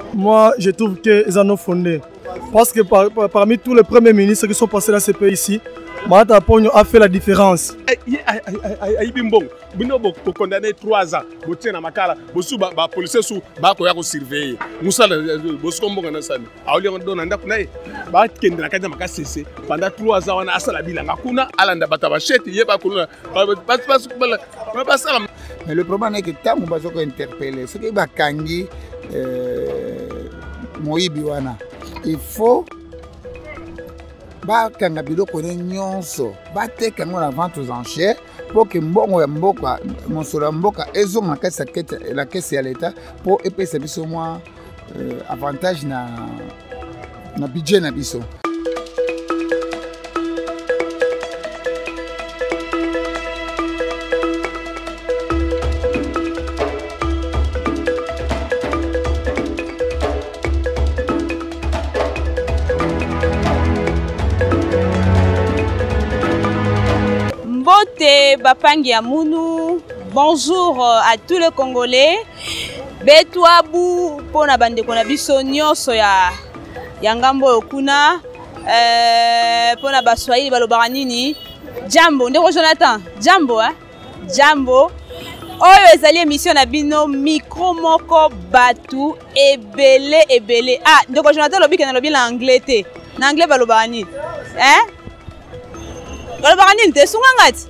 moi je trouve qu'ils en ont fondé. Parce que parmi tous les premiers ministres qui sont passés dans ce pays ici, Matata Ponyo a fait la différence. Vous condamné 3 ans, vous tenez à Makala, vous sous les policiers sous les surveiller. Nous sommes vous pendant 3 ans, on a assez la ville. Mais le problème est que tant que nous sommes interpellés, ce qui est Kangi Moïbiwana, il faut kanga biloko nyonso bateka ngo la vente aux enchères pour que mbongo ya mboka mosolo ya mboka ezonga la caisse ya l'État pour epesa biso mwa avantage na budget na biso. Bapangi Amounou, bonjour à tous les Congolais. Betouabou pona bande kona biso nyonso ya ngambo okuna pona baswahili balobaka nini jambo ndeko Jonathan jambo jambo oyo ezali émission na bino micro moko batu ebele ndeko Jonathan lobi ke na lobi la anglais te na anglais balobaka nini balobaka nini te sunga ngati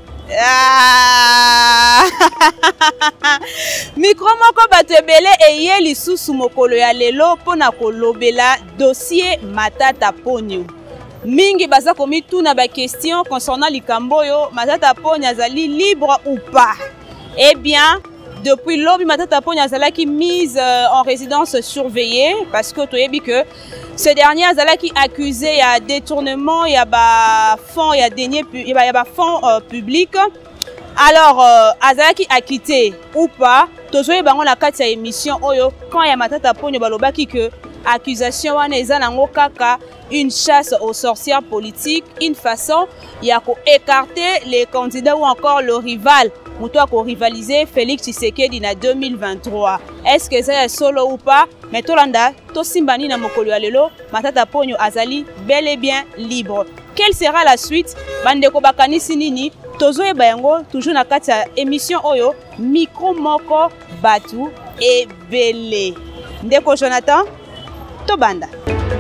micro moko bato ebele eye lisusu mokolo ya lelo pona kolobela dossier Matata Ponyo mingi baza komituna ba question concernant likambo oyo Matata Ponyo azali libre ou pas. Eh bien depuis lobby Matata Ponyo azalaki mise en résidence surveillée parce que toyebi que ce dernier azalaki accusé à détournement ya ba fonds ya denier ya ba fonds public. Alors azalaki acquitté ou pas tozoye bango na kati ya émission oyo quand ya Matata Ponyo balobaki que accusation wana eza nango kaka une chasse aux sorcières politiques, une façon ya ko écarter les candidats ou encore le rival muto ko rivaliser Félix Tshisekedi na 2023. Est-ce que c'est solo ou pas? Mais tolanda to simbani na mokolo ya lelo Matata Ponyo azali bel et bien libre. Quelle sera la suite? Bandeko bakanisi nini? Tozoyeba yango toujours na kati ya émission oyo micro moko batu ebele. Ndeko Jonathan tobanda.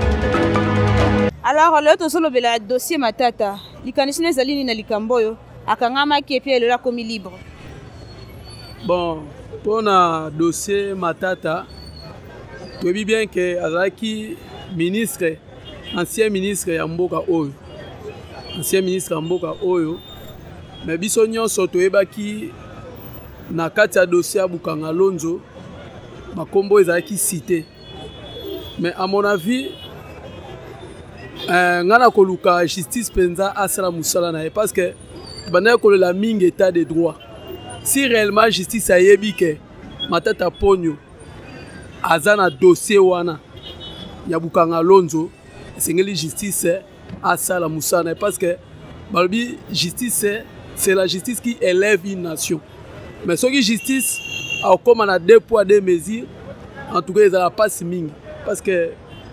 Alors le tozolobela dossier Matata likanisi nezali nini na likambo oyo akangama ki epi elola komi libre. Bon, pour le dossier Matata, tu dis bien que azalaki ministre, ancien ministre ya mboka oyo, ancien ministre ya mboka oyo, mais biso nyonso toyebaki na kati ya dossier ya Bukanga Lonzo, makombo ezalaki cité. Mais à mon avis, ngana koluka justice penza asala musala na parce que bana kolela mingi état de droit. Si réellement justice a yebi que Matata Ponyo azana dossier wana ya Bukanga Lonzo, sengeli justice asala musala parce que balbi justice c'est la justice qui élève une nation. Mais ce qui justice a comme on a 2 poids 2 mesures, en tout cas ils a pas mingi parce que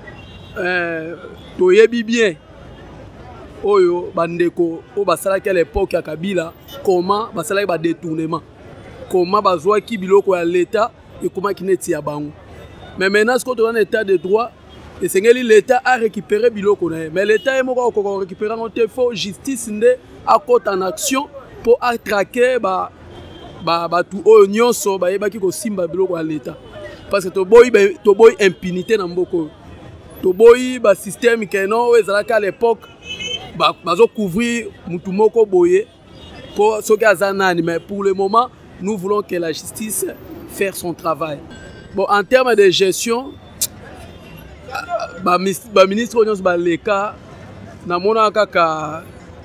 toyebi bien oyo bandeko o basalaki à l'époque ya Kabila comment basalaki ba détournement comment bazwaki biloko ya l'état et comment kineti ya bango. Mais maintenant ce qu'on dans état de droit et sengeli l'état a récupéré biloko na mais l'état est moko ko récupérer en faut justice nde a côté en action pour attraquer ba tout oyo nyonso ba yebaki ko simba biloko ya l'état parce que to boy impunité na mboko to boy ba système que non ezalaka à l'époque bazo couvrir mutu moko boye pour ce gazanani. Mais pour le moment nous voulons que la justice fasse son travail. Bon, en termes de gestion ministre nyonso baleka na mona kaka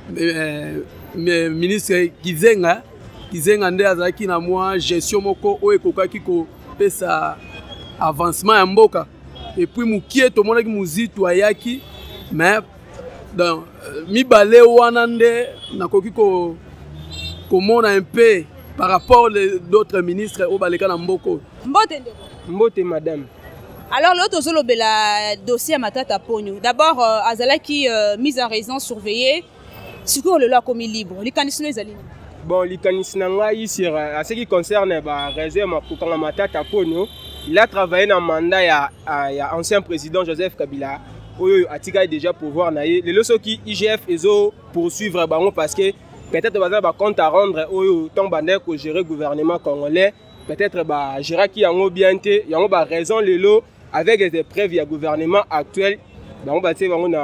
ministre Kizenga nde azalaki na mwa gestion moko oyo ekokaki kopesa avancement ya mboka et puis mukie tomonaki muzitu ayaki mais dans mibale wana nde nakoki komona un peu par rapport aux d'autres ministres au baleka na mboko. Mbote ndeko. Mbote madame. Alors l'autre solo la dossier Matata Ponyo. D'abord azala qui mise en résidence surveillée. Ce que le loi commis libre. Les conditions les alignes. Bon, les conditions sur ce qui concerne la réserve pour Matata Ponyo, il a travaillé dans le mandat il y a ancien président Joseph Kabila. Il a déjà pouvoir naïe. Les leçons qui IGF ils poursuivre parce que peut-être un compte à rendre au temps que gérer le gouvernement congolais. Peut-être gérer qui a bien été, il y a raison les lots avec des preuves du gouvernement actuel. On va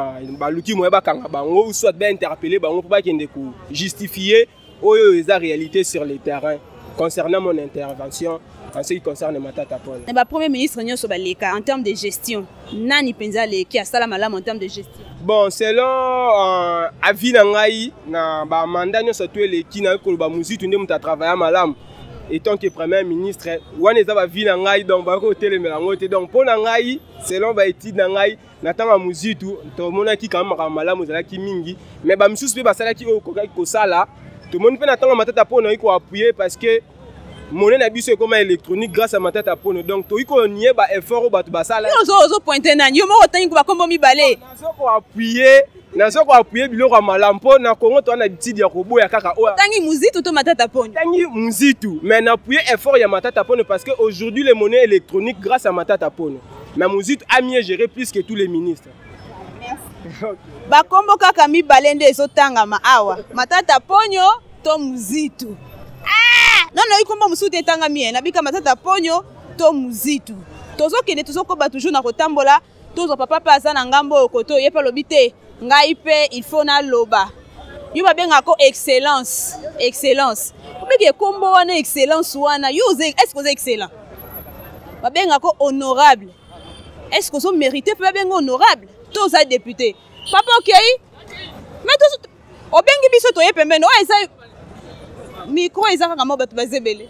soit bien interpellé pour justifier la réalité sur le terrain concernant mon intervention en ce qui concerne Matata Ponyo. Le Premier ministre en termes de gestion, Nani Penzale qui a ça malam en termes de gestion. Bon, selon avis nangai na ba mandat nous surtout les qui na ko ba muzitu ndé muta travailler malam étant que premier ministre wana za ba vie nangai donc ba ko telemela ngote donc pour nangai selon ba étude nangai na tanga muzitu to mona ki kama malam zala ki mingi mais ba misusu ba sala ki ko sala tout le monde peut attendre Matata Ponyo iko appuyer parce que monnaie na biso comme électronique grâce à Matata Ponyo donc to iko nié ba effort ba to ba sala yo pointer na yo mo otangi ko kombo mi balé na ko appuyer biloko malam po na Congo to na bitidi ya koboya kaka o tangi muzitu to Matata Ponyo tangi muzitu mais na appuyer effort ya Matata Ponyo parce que aujourd'hui les monnaies électroniques grâce à Matata Ponyo mais muzitu a mieux géré plus que tous les ministres. Okay. Bakombo kaka mi balende ezotanga ma awa Matata Ponyo to muzitu non ikombo musutu etanga mi na bika Matata Ponyo to muzitu tozo kende tozo ko ba toujours na kotambola tozo papa paza na ngambo koto yepa lobite ngai pe il faut na loba yo ba benga ko excellence obiki kombo wana excellence wana yo est-ce que vous êtes excellent ba benga ko honorable est-ce que vous méritez pe benga honorable tous les députés. Papa ok. Mais tous au bengi biso to yepembe no eza micro eza kaka mo bato bazebele.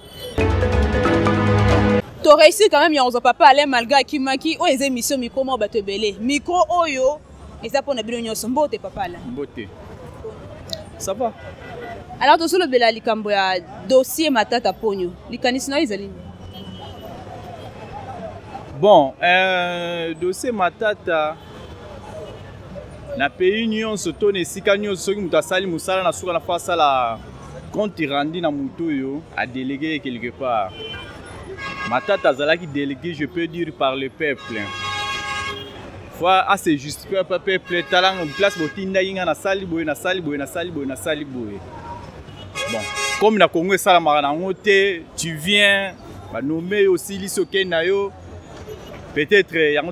To réussi quand même yonzo papa aller malgré ki maki o eza émission micro mo bato belé. Micro oyo eza pona bino nyonso mbote papa la. Mbote. Ça va. Alors to solo bela likambo ya dossier Matata Ponyo. Likanisi na ezali. Bon, dossier Matata na pays union soto ne sikanyo soki muta sali musala na suka na face la compte rendu na muto yo a délégué quelque part. Matata zalaki délégué, je peux dire par le peuple. Faut assez justifier par peuple talang en place botinda yinga na sali boy na sali boy na sali boy na sali boy. Bon, comme na Congo sala marana ngote, tu viens ba nommer aussi lisoke na yo. Peut-être il y a un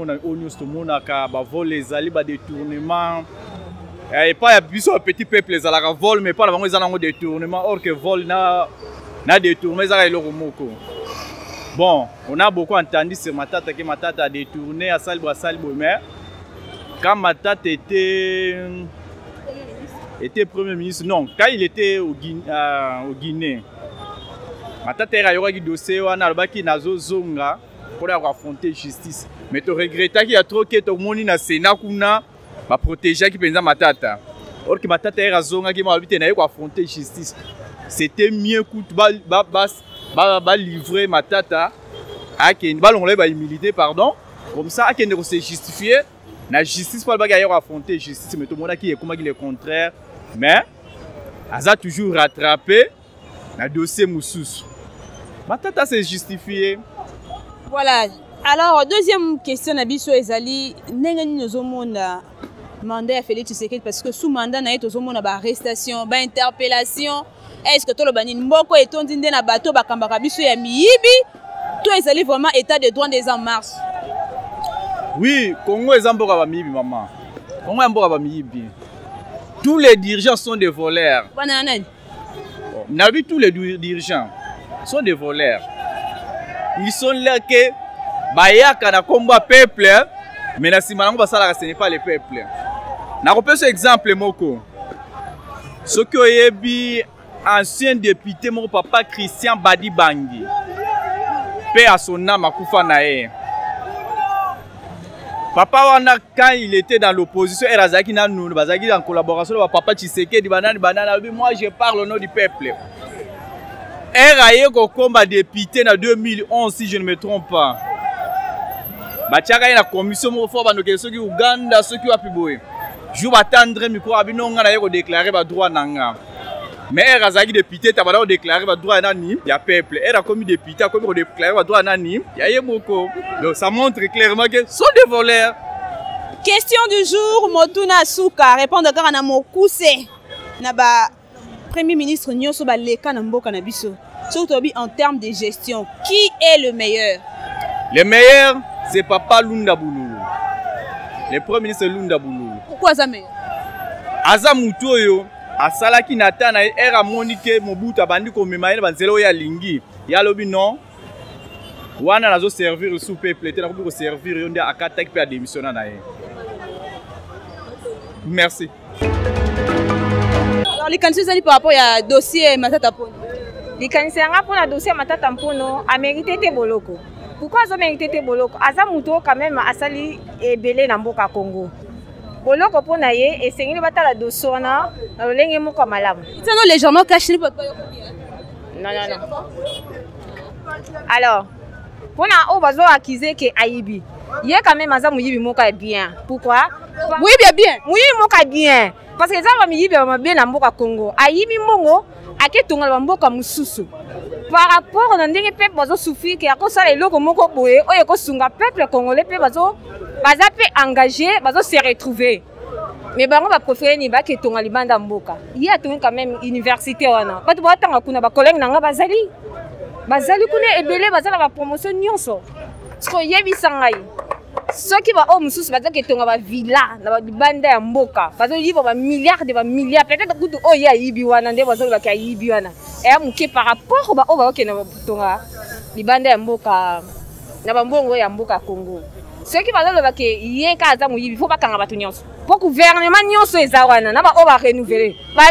vol les alliés, détournement. Et pas un petit peuple les alliés vol, mais pas un détournement. Or que vol n'a détourné, ça le remoko. Bon, on a beaucoup entendu sur Matata que Matata a détourné à Salbo, mais quand Matata était Premier ministre, non, quand il était au Guinée, Matata a eu un dossier où on a eu un zonga. Pour affronter justice. Mais tu regrettes qu'il y a trop que tout le monde na Sénat kuna va protéger qui pensa Matata. Or que Matata est razonga qui m'a habité na affronter justice. C'était mieux que ba livrer Matata à qui ba l'on ba humilité pardon. Comme ça à qui ne se justifier la justice pas ba gagner affronter justice mais tout le monde qui est comme le contraire mais a toujours rattrapé le dossier Moussous. Matata s'est justifié. Voilà. Alors, deuxième question, Nabiso Ezali, n'engagez nous au monde mandat à Félix Tshisekedi parce que sous mandat, nous avons au monde arrestation, interpellation. Est-ce que tout le monde mboko et ton dinde na bateau bakambaka biso ya miyibi? Tout Ezali vraiment état de droit des en marche. Oui, Congo est mboka ba miyibi maman. Congo est mboka ba miyibi. Tous les dirigeants sont des voleurs. N'a vu tous les dirigeants sont des voleurs. Ils sont là que Bayaka na combat peuple, mais na simanango basala ce n'est pas le peuple. Na repère ce exemple moko. Ce que yebi ancien député mon papa Christian Badi Bangi. Paix à son âme akufa nae. Papa wana quand il était dans l'opposition Erazaki na nous bazaki en collaboration avec papa Tshisekedi banana moi je parle au nom du peuple. Eraye ko combat député en 2011 si je ne me trompe pas. batiaka ye na commission moko fo bandokele soki Uganda soki wapi boye jour batendre micro abino nga na ye kodéclarer badroit na nga mais elle azalaki député tabana kodéclarer badroit nani ya peuple elle a commis député a commis kodéclarer badroit nani ya ye moko donc ça montre clairement que sont des voleurs. Question du jour, Motuna Souka répondre kaka na mokuse na ba premier ministre nyonso ba leka na mboka na biso. Surtout en termes de gestion, qui est le meilleur? Le meilleur, c'est Papa Lunda Boulou. Le premier ministre Lunda Boulou. Pourquoi ça meilleur? Aza mutoyo, asalaki natana era monike mobutu abandi ko memaye banzelo ya lingi. Ya lobi non. Wana nazo servir sous peuple, te na ko servir yonde akataki pe a démissionner na ye. Merci. Alors les candidatures par rapport à dossier Matata Mpono. Les candidats pour le dossier Matata Mpono a mérité te boloko. Pourquoi ils ont mérité te boloko? Aza muto quand même asali ebele na mboka Congo. Boloko pour naye et c'est une bataille de sona lenge moko malamu. C'est non légèrement caché pas. Non. Alors, pour na o bazo accuser que Aibi. Il y a quand même aza muyibi moka bien. Pourquoi? Oui bien. Muyibi moka bien. Parce que ça va muyibi bien na mboka Congo. Aibi mongo aketonga mboka mususu. Par rapport à ndenge peuple bazo souffrir que akosala eloko moko boye oyo kosunga peuple congolais pe bazo engagé bazo se retrouver. Mais bango ba préférer ni ba ketonga libanda mboka. Il y a quand même université wana. Bato batanga kuna ba collègue nanga bazali kuna ebele bazala ba promotion nyonso. Sko yebisa ngai. Ceux qui vont au Moussous, parce que tu as un villa, des bandes à Mboka, parce que tu as milliards, peut-être que tu as Ibiwana, des oiseaux qui ont Ibiwana. Et par rapport au qui des bandes à Mboka, à Mboka Congo. Ceux qui vont dire qu'il faut pas qu'on ait un pour que le gouvernement soit renouvelé.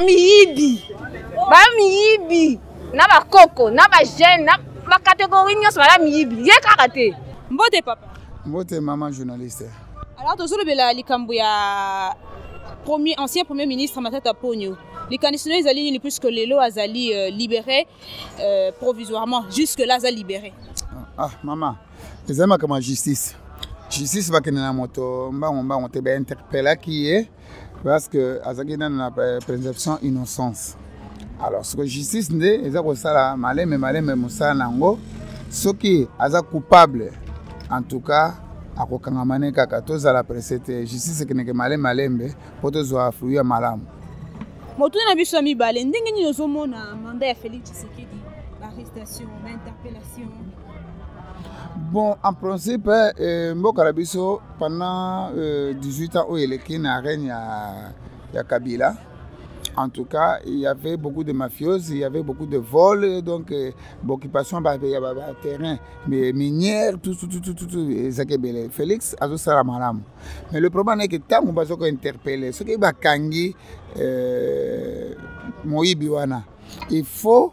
Bamiibi, Naba Koko, Naba Jeune, Naba catégorie, Naba Miibi. Il y a karaté. Mbote papa. Mbote maman journaliste. Alors, toujours le Likambo ya ancien premier ministre Matata Mpono. Les candidats Azali plus que les lots Azali libérés provisoirement. Jusque là, Azali libéré. Ah maman, les amis comme justice. Justice va qu'il y ait un moto, on te interpellé qui est parce que Azali dans la présomption innocence. Alors ce que justice n'est, ils ont ça malin mais Moussa Nango, ce qui est coupable. En tout cas, à Kokangamane Kakatoza la précédente justice qui n'est que malembe pour te voir fouiller malam. Moto na biso mi balé ndenge ni ozomona mandat ya Félix Tshisekedi arrestation interpellation. Bon, en principe mboka biso pendant 18 ans où il est na règne ya Kabila. En tout cas, il y avait beaucoup de mafieuses, il y avait beaucoup de vols, donc l'occupation de terrain, minière, tout, Félix a tout ça malam. Mais le problème est que tant qu'on va interpeller, ce qui va kangi Moïbi wana, il faut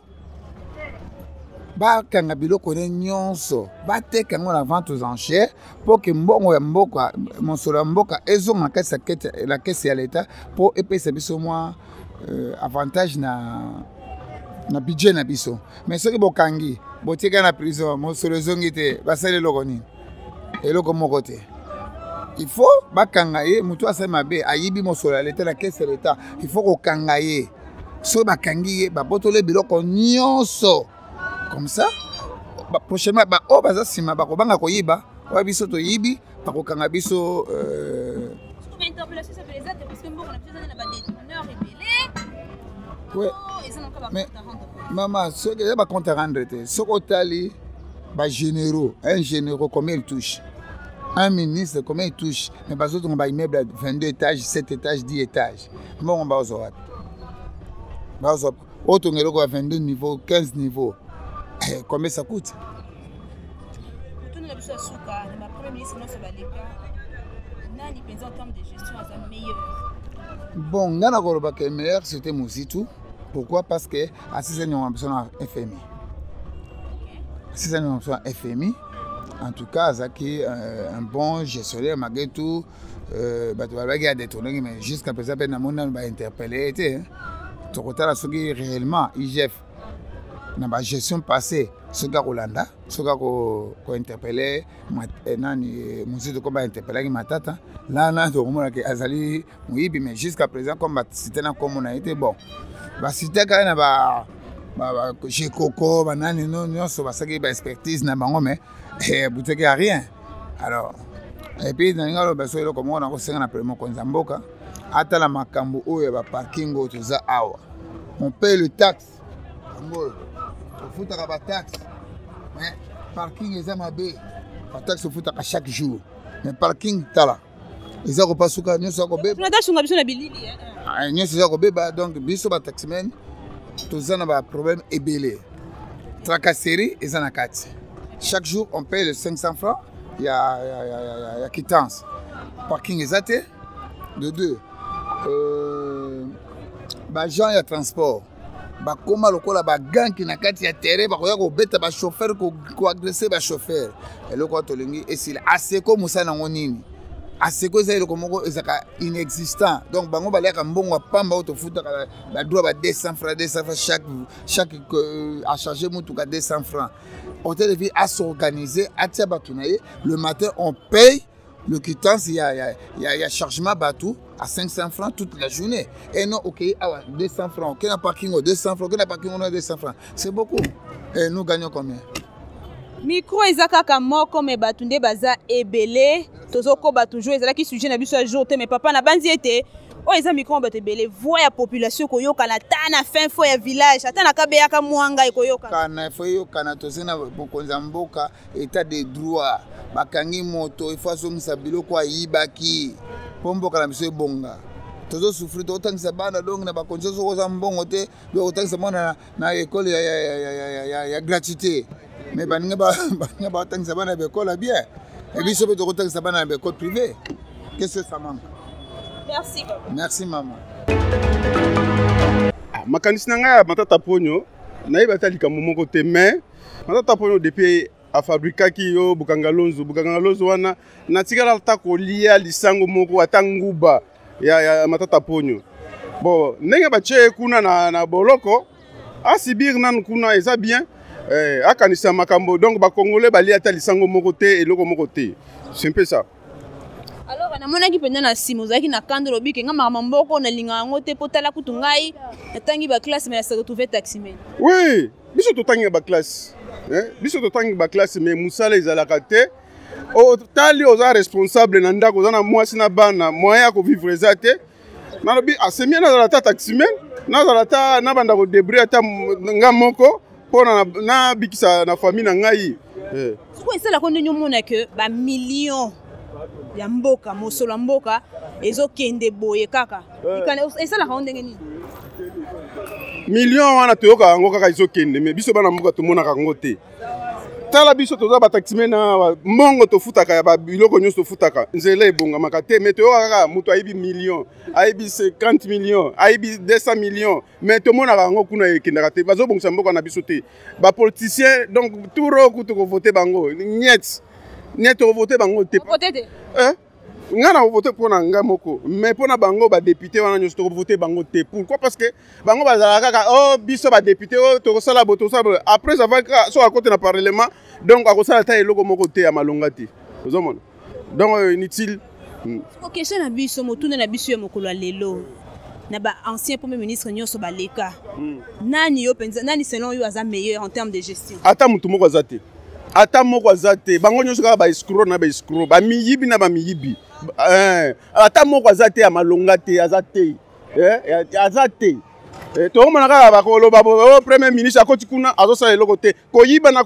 ba kanga biloko nyonso ba te kanga la vente aux enchères pour que mbongo ya mboka monsolo mboka ezonga la caisse ya l'état pour epesa biso moi avantage na budget na biso. Mais ce qui bokangi botika na prison monsolo zongi te basale lokoni eloko moko te. Il faut bakanga ye mutu asema be ayibi monsolo ya l'état la caisse ya l'état, il faut ko kanga ye so bakangi ye ba botole biloko nyonso. Comme ça, prochainement, baza sima bakobanga koyiba, wa biso to yibi, bakokanga biso interpellation ça fait les actes parce que bon on a besoin de la déteneur rebelle. Ouais. Mais maman, ce que j'ai pas compte rendre te, ce que tali ba généraux, un généraux combien il touche? Un ministre combien il touche? Mais pas autres on va immeuble à 22 étages, 7 étages, 10 étages. Bon on va aux autres. Autre on est à 22 niveaux, 15 niveaux. Combien ça coûte? Bon, Ngana Koroba qui est meilleur, c'était Moussitou. Pourquoi? Parce que à 6 ans, on a besoin d'un FMI. À 6 ans, on a besoin d'un FMI. En tout cas, Zaki, un bon gestionnaire, malgré tout, tu vas détourner, mais jusqu'à présent, on va interpeller. Tu as réellement, IGF. na ba gestion passée soka kolanda soka ko interpeller nani Muzito ko ba interpeller Matata là to komona ke azali muibi mais jusqu'à présent comme ba cité na comme on a été bon ba cité ka na ba chez Coco banani non so ba saki ba expertise na bango mais buteke a rien alors et puis dans ngalo ba so elo comme on a ko senga na premier konzamboka ata la makambo oyo ba parking o toza awa on paye le taxe on fout à la taxe mais parking est amabé la taxe fout à chaque jour mais parking tala ils ont pas souka nous ça ko be tu n'as pas sunga biso na bilili nous ça ko be donc biso ba taximen toza na ba problème ebelé tracasserie et zanakati chaque jour on paye le 500 francs il y a quittance parking exacté de deux ba gens ya transport ba koma lokola ba gang ki na kati ya terrain ba koya ko beta ba chauffeur ko agresser ba chauffeur eloko tolingi esila aseko musana ngonini aseko ezali ko moko ezaka inexistant donc bango baleka mbongo pamba auto futa ba droit ba 200 francs chaque à charger mutuka 200 francs hôtel de ville à s'organiser à tia batunaye le matin on paye le quittance il y a chargement bateau à 500 francs toute la journée et non OK 200 francs OK na parking 200 francs OK na parking 200 francs c'est beaucoup et nous gagnons combien micro ezaka kamoko me batunde baza ebele tozoko ba toujours ezalaki sujet na biso jour te mais papa na banzi ete o eza micro ba tebele voix ya population koyoka na tana fin fo ya village ata na kabeya ka mwanga koyoka kana fo yoka na tozena bokonza mboka état de droit bakangi moto ifaso musabilo kwa yibaki pomboka na biso bonga tozo souffrir to tangisa bana donc na bakonza zo za mbongo te do tangisa mona na école ya gratuité mais baninga ba tangisa bana ba école bien et biso be to tangisa bana ba école privée qu'est-ce que ça manque merci maman makanisi na ngai Matata Ponyo nayeba ta likambo moko te mais Matata Ponyo depuis afabrikaki yo Bukangalonzo wana natikala ta kolia lisango moko atanguba ya Matata Ponyo bon ndenge bache kuna na boloko asibir nan kuna eza bien akanisa makambo donc ba congolais balia ta lisango moko te eloko moko te c'est un peu ça. Alors na mona ki penda na simo zaki na kandro biki nga mama mboko na linga ngote potala kutungai natangi ba classe mais ça retrouver taximen oui biso to tangi ba classe biso to tangi ba classe mais musala ezalaka te o tali oza responsable na ndako za na mwasi na bana moya ko vivre ezate na lobi asemia na la taximen na la ta na banda ko débrouiller ta nga moko pona na bikisa na famille na ngai ko esala ko ndinyo mona que ba million ya mboka mosolo mboka ezokende boye kaka ikane esala ka ndenge nini million wana toyoka yango kaka ezokende mais biso bana mboka tomona kango te tala biso toza ba taximen na mbongo tofutaka ya ba biloko nyonso tofutaka nzela ebongamaka te mais toyoka kaka moto ayibi million ayibi 50 millions ayibi 200 millions mais tomona kango kuna ekendaka te bazobongisa mboka na biso te ba politicien donc tout roku to voter bango niet to voter bango te nga na voter pour nga moko mais pour na bango ba député wana nyonso to voter bango te pourquoi parce que bango bazala kaka oh biso ba député oh to sala boto sala après ça va so à côté na parlement donc a kosala ta eloko moko te ya malonga te ozomona donc inutile question na biso motuna na biso ya mokolo lelo na ba ancien premier ministre nyonso baleka nani yo penza nani selon yo aza meilleur en termes de gestion ata mutu moko azate ata moko azate bango nyonso kaka ba escroc na ba escroc ba miyibi na ba miyibi ata moko azate ya malonga te azate azate to mona kaka ba koloba premier ministre akoti kuna azosala eloko te koyiba na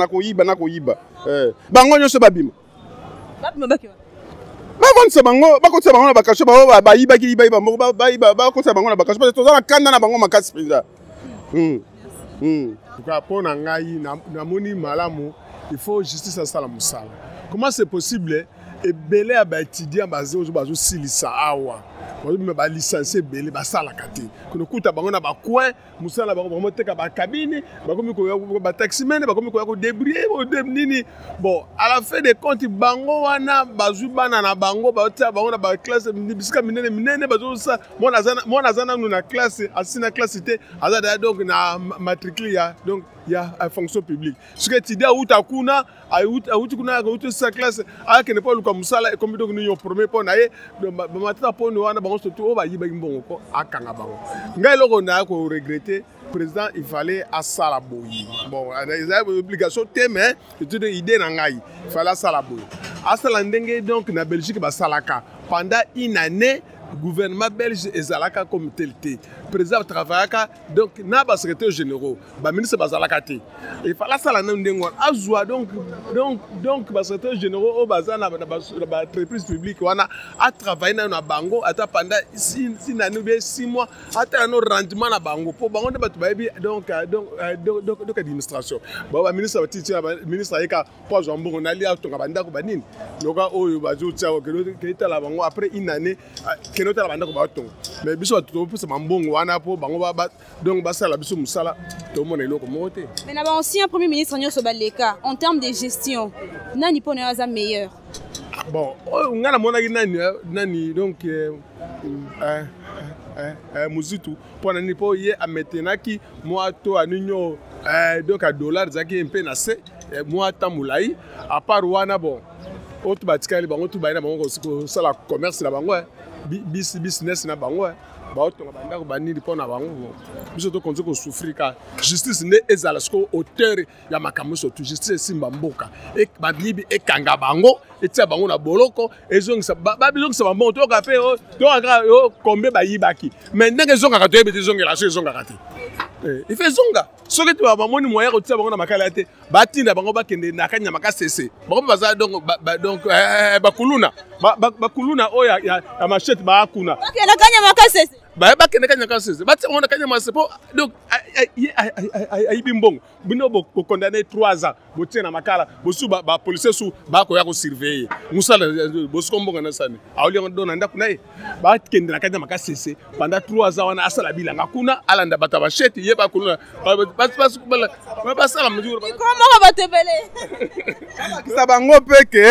bango nyonso babima bakio bakotisa bango na bakasho bayibaki bango bakotisa bango na bakasho parce que toza na kanda na bango makasi mpenza mpo na ngai namoni malamu il faut justice asala mosala comment c'est possible ebele ya baétudiant bazosilisa awa ba licencié belé ba sala kate kono kuta bango na ba coin musala ba vraiment teka ba cabine ba komi ko ba taximene ba komi ko débrouiller nini bon à la fin des comptes bango wana bazu bana na bango ba tia bango na ba classe bisika minene bazo sa mona zana na classe asina classe té azada donc na matricule ya donc il y a une fonction publique. Ce que tu dis à Outakuna, à Outakuna, sa classe, à qui n'est pas le comme ça, comme donc nous premier point, maintenant pour nous on a bon surtout on va y bon à Kangabango. Ngai loko na ko regretter président il fallait à Salaboyi. Bon, il y a une obligation mais c'est une idée nangai. Il fallait à Salaboyi. À Salandenge donc na Belgique ba Salaka pendant une année. Gouvernement belge et Zalaka comme tel. Président travaillaka donc na ba secrétaire généraux, ba ministre bazalaka té. Il fallait ça la même dengo. Azwa donc ba secrétaire généraux au bazana ba entreprise publique wana a travaillé na bango ata pendant 6 mois ata no rendement na bango pour bango de batu bayebi donc administration. Ba ministre ministre ayeka pour jambon na lia to ngabanda ko banini. Loka oyo bazo tia ko ke la bango après une année mais biso to pour mbongo wana po bango ba donc basala biso musala to mona iloko moté mais na ba ancien premier ministre Nyoso Baleka en termes de gestion nani pone aza meilleur bon ngana mona nani donc Muzitu pour nani po ye ametenaki moi to aninyo donc à dollar zaki un peu na se moi tamulai à part wana bon autre batikali bango to baina bango ko sala commerce na bango business na bango ba otonga banda ko banini pona bango biso to konzo ko souffrir ka justice ne ezala sko auteur ya makambo so to justice simba mboka e ba bibi e kanga bango etia bango na boloko ezongisa ba bizongisa bango to ka pe to ka kombe ba yibaki mais ndenge zonga ka to ebe zongela so zonga ka te il fait zonga so que tu vas moni moyen ko tia bango na makala te batinda bango bakende na kanya makasese bango baza donc bakuluna bakuluna oya ya machette ba kuna bakenda kanya makasese bakende kanya makasese batia on kanya makasese donc ay bimbongo bino bo condamner 3 ans bo tia na makala bo su ba policier su ba ko ya ko surveiller musala bo su kombonga na sani awli on dona ndaku naye bakende na kanya makasese pendant 3 ans wana asala bilanga kuna alanda bata machette ye ba kuna basala mjuro comment va te belé ça bango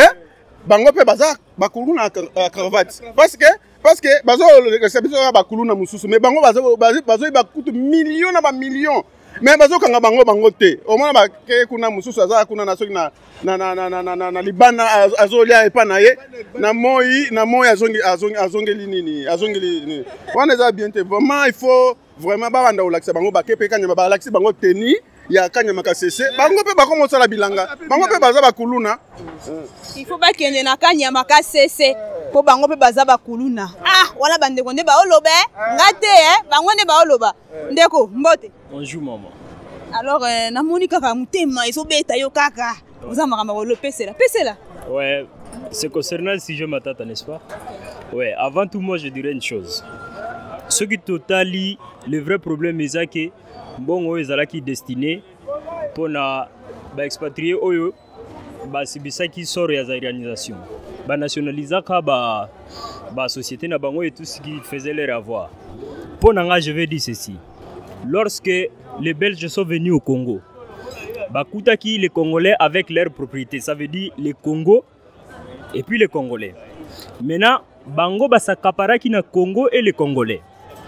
pe baza bakuluna cravate parce que bazo c'est biso bakuluna mususu mais bango bazo bakutu millions na ba millions mais bazo kanga bango te au moins ba ke kuna mususu aza kuna na soki na libana azolia epa na ye na moi azongeli nini wana za bien te vraiment il faut vraiment ba banda olakisa bango ba kepe kanya ba lakisi bango teni ya kanya makasese bango pe bakomo sala bilanga bango pe baza bakuluna il faut ba kende na kanya makasese po bango pe baza bakuluna wala bandeko nde ba oloba ngate bango nde ba oloba ndeko mbote bonjour maman alors na moni kaka mutema iso beta yo kaka vous en marama le PC là ouais c'est concernant le sujet matata n'est-ce pas ouais avant tout moi je dirais une chose ce qui totali le vrai problème est que bon ezalaki destiné pour na ba expatrié oyo ba sibisaki sort ya organisation ba nationalisaka ba société na bango et tout ce qui faisait leur avoir. Pour nanga je vais dire ceci. Lorsque les Belges sont venus au Congo, ba kutaki les Congolais avec leur propriété, ça veut dire les Congo et puis les Congolais. Maintenant bango ba sakaparaki na Congo et les Congolais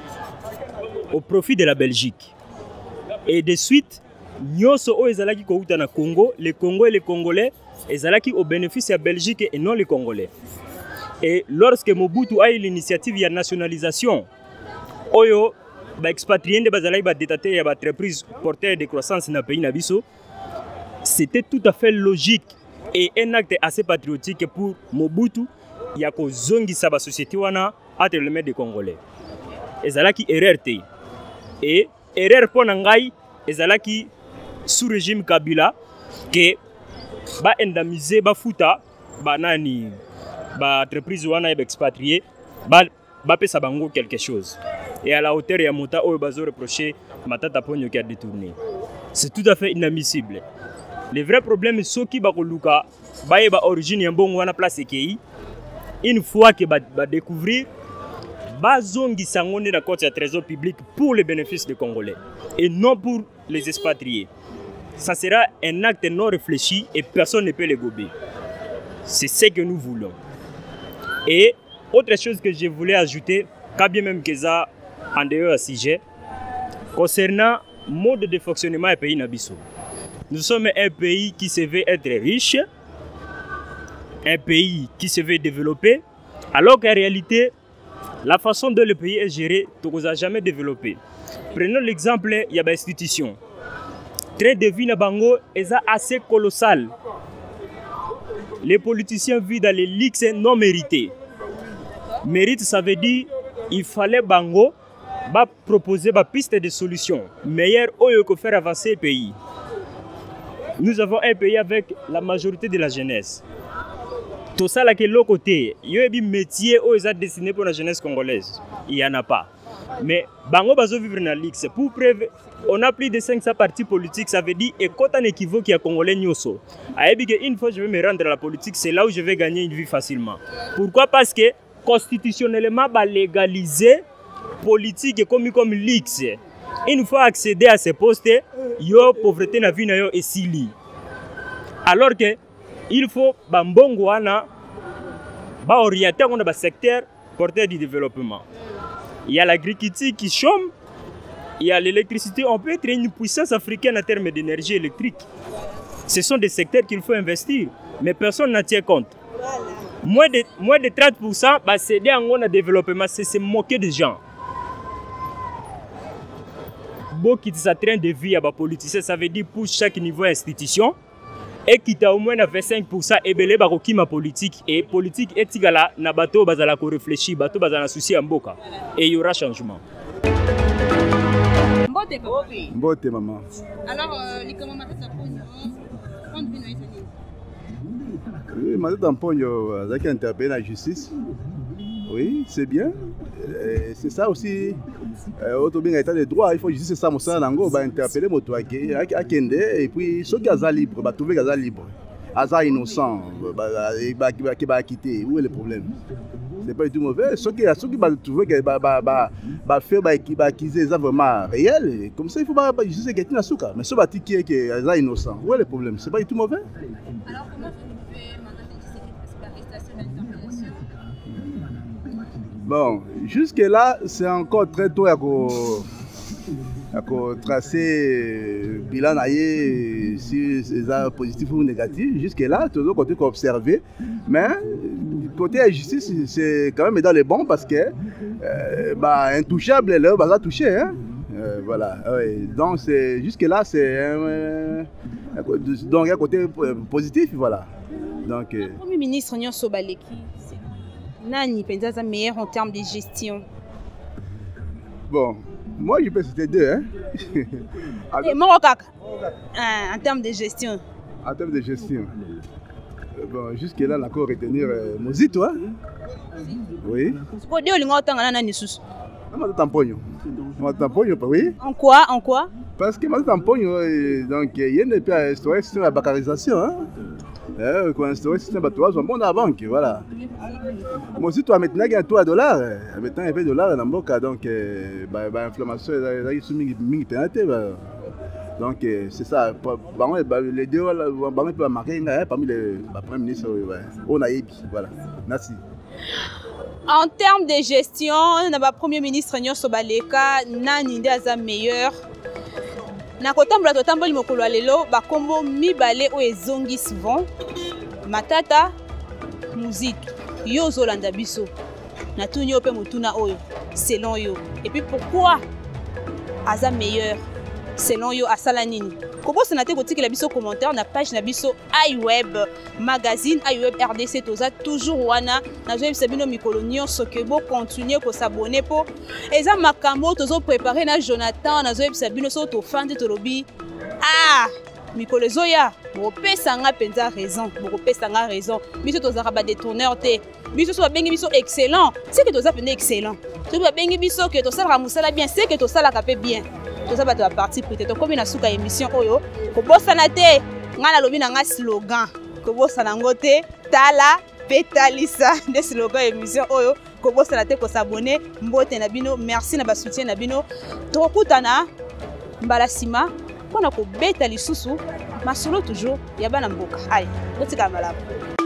au profit de la Belgique. Et de suite, nyoso o ezalaki kouta na Congo, les Congo et les Congolais ezalaki au bénéfice de la Belgique et non les Congolais. Et lorsque Mobutu a eu l'initiative de nationalisation, oyo ba expatriés de bazalaki ba détaté ya ba entreprise porteur de croissance na pays na biso, c'était tout à fait logique et un acte assez patriotique pour Mobutu ya ko zongisa ba société wana entre les mains des Congolais. Ezalaki erreur te. Et erreur pour nangai ezalaki sous régime Kabila que ba indemniser ba futa ba nani ba entreprise wana ba expatrié ba pesa bango quelque chose et à la hauteur ya mota oyo bazo reprocher Matata Ponyo qui a détourné. C'est tout à fait inadmissible. Le vrai problème c'est qui ba koluka ba origine ya mbongo wana place ekei une fois que ba découvrir bazongi sangone na côté à trésor public pour le bénéfice des Congolais et non pour les expatriés. Ça sera un acte non réfléchi et personne ne peut le gober. C'est ce que nous voulons. Et autre chose que je voulais ajouter, quand bien même que ça en dehors à sujet, concernant le mode de fonctionnement du pays Nabiso. Nous sommes un pays qui se veut être riche, un pays qui se veut développer, alors qu'en réalité, la façon dont le pays est géré, on ne jamais développé. Prenons l'exemple, il y a des institutions. Train de vie na bango est assez colossal. Les politiciens vivent dans les lixes non mérités. Mérite, ça veut dire qu'il fallait bango proposer des pistes de solutions meilleures pour faire avancer le pays. Nous avons un pays avec la majorité de la jeunesse. Tout ça, là, que l'autre côté, il y a des métiers qui sont destinés pour la jeunesse congolaise. Il n'y en a pas. Mais bango bazo vivre dans l'X. Pour preuve, on a plus de 500 partis politiques. Ça veut dire que quand on équivoque qui a Congolais nyoso. Une fois je vais me rendre à la politique, c'est là où je vais gagner une vie facilement. Pourquoi? Parce que constitutionnellement, bah légaliser politique comme l'X. Une fois accéder à ces postes, yo pauvreté na vie na yo esili. Alors que il faut bambongwana ba orienter on a secteur porteur du développement. Il y a l'agriculture qui chôme, il y a l'électricité. On peut être une puissance africaine en termes d'énergie électrique. Ce sont des secteurs qu'il faut investir, mais personne n'en tient compte. Moins de 30%, bah, c'est des en développement, c'est se moquer des gens. Beaucoup de train de vie à politicien, ça veut dire pour chaque niveau institution, et qui a au moins 25% et belé baroki ma politique et politique etigala na bateau bazala ko réfléchir bateau bazala souci en boka et il y aura changement. Mbote maman. Alors les comment ça pour oui, madame Pogno a interpellé la justice. Oui, c'est bien. C'est ça aussi. Auto bien état de droit, il faut justice ça mon sang nango ba interpeller moto à Kende et puis ceux qui sont libres, ba trouver qu'ils sont libres. Aza innocent, ba quitter. Où est le problème? C'est pas du tout mauvais. Ceux qui ba trouver que ba faire ba acquiser ça vraiment réel, comme ça il faut ba justice qui na souka. Mais ceux ba qui est aza innocent. Où est le problème? C'est pas du tout mauvais. Alors comment vous pouvez mandater l'arrestation et l'interpellation? Bon, jusque-là, c'est encore très tôt à tracer le bilan si c'est positif ou négatif. Jusque-là, tout le côté observé. Mais côté la justice, c'est quand même dans les bons parce que intouchable, là, va toucher. Hein? Voilà. Ouais. Donc, jusque-là, c'est donc un côté positif. Voilà. Donc, le Premier ministre Nyonso Baleki. Nani penza meilleur en termes de gestion? Bon, moi je peux citer deux. Hein? En termes de gestion. En termes de gestion. Bon, jusque-là, on a encore retenir Mozito. Hein? Oui. Oui. En quoi? En quoi? Parce que Mozito Tampogno, donc il y a une instaurée sur la bancarisation. Hein? Quand instauré système de toit, bon à banque, voilà. Moi aussi, toi maintenant il y a un taux à dollars, maintenant il y a $, dans le cas, donc l'inflammation est soumise pénalité. Donc c'est ça. Les deux, on peut marquer parmi les premiers ministres. On a ébi, voilà. Merci. En termes de gestion, notre Premier ministre Nyonso Baleka, nani ndaza meilleur. Na kotambula totamboli mokolo lelo bakombo mibale o ezongi souvent Matata Muzitu yo zolanda biso na tuni ope mutuna oyo selon yo et puis pourquoi aza meilleur selon yo asala nini kobosa na te kotikela biso commentaire na page na biso iWeb magazine iWeb RDC toza toujours wana na zo ebisabino mikolo nyonso ke bo continuer ko s'abonner po eza makambo tozo préparer na Jonathan na zo ebisabino so to fande to lobi mikolo zoya bopesa nga penza raison bopesa nga raison biso tozaka ba détourneur te biso so bengi biso excellent c'est que toza pene excellent to ba bengi biso que to sala musala bien c'est que to sala ka pe bien toza ba to partie peut-être comme na suka émission oyo ko bossa na te nga na lobi na nga slogan ko bossa na ngote tala betalisa nde slogan émission oyo kobosana te kosabone mbote na bino merci na basoutien na bino tokutana mbala nsima mpona kobeta lisusu masolo toujours ya bana mboka ayi botika malamu